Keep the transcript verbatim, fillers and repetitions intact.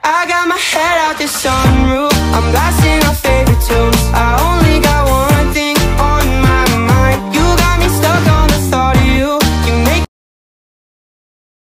I got my head out the sunroof, I'm blasting